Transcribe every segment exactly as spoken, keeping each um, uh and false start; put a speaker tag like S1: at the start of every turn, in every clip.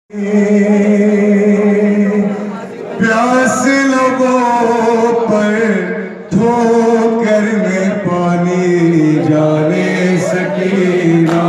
S1: प्यास लबों पर ठोकर में पानी जाने सकीना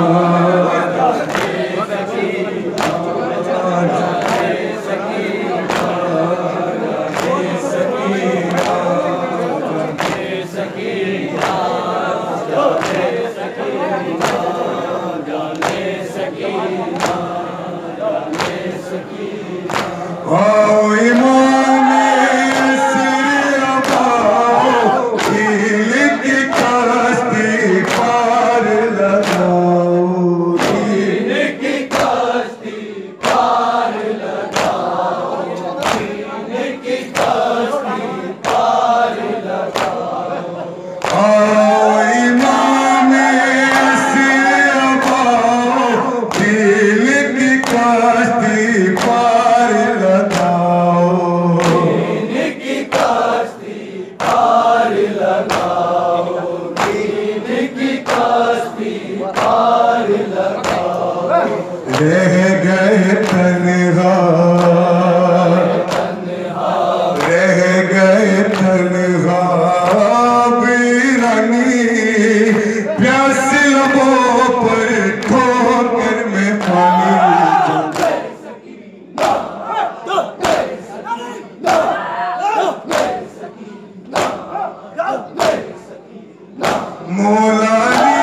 S1: रह गए तन्हा, रह गए तन्हा वीरानी, प्यास लबों पर ठोकर में पानी मौला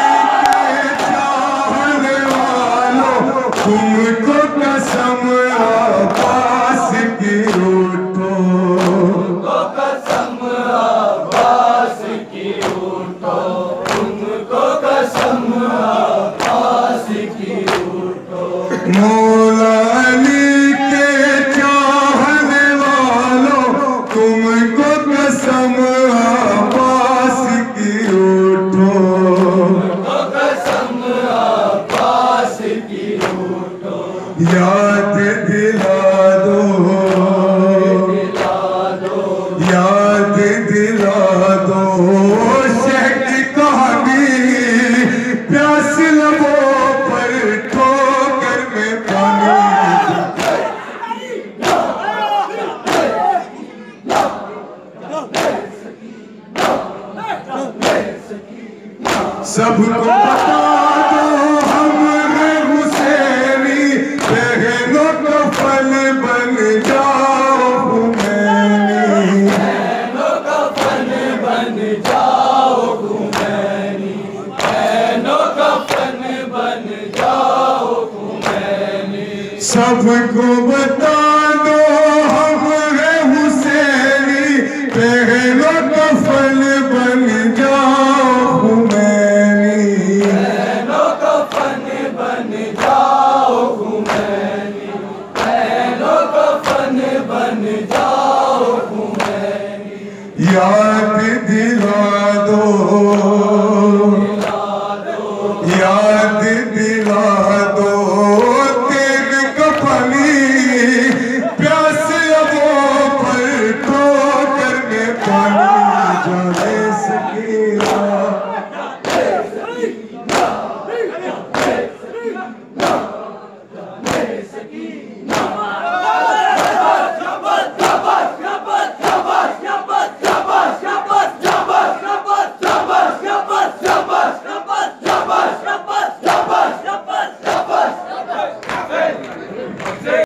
S1: तुमको कसम अब्बास की उठो, तुमको कसम अब्बास की उठो, तुमको कसम अब्बास की उठो। मौला अली के चाहने वालों तुमको कसम अब्बास की उठो, तुमको कसम अब्बास की याद दिला दो, याद दिला दो शह की कहानी, प्यास लबों पर ठोकर में पानी सबको बता दो हम हुसैनी, बहनों का फल बन जाओ हुमैनी, बहनों का फल बन जाओ हुमैनी, बहनों का फल बन जाओ हुमैनी। सबको बता दो हम हैं हुसैनी, बहनों का फल बन जाओ हुमैनी, बहनों का फल बन जाओ हुमैनी, बहनों का फन बन जाओ हुमैनी। याद दिला दो, याद दिला दो तेग का पानी, प्यास लबों पर ठोकर में पानी जाने सकीना। Saki